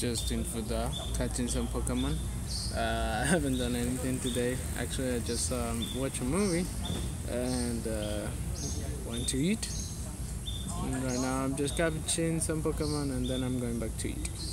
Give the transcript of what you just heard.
just in Fuda, catching some Pokemon. I haven't done anything today. Actually, I just watched a movie and went to eat. And right now, I'm just catching some Pokemon and then I'm going back to eat.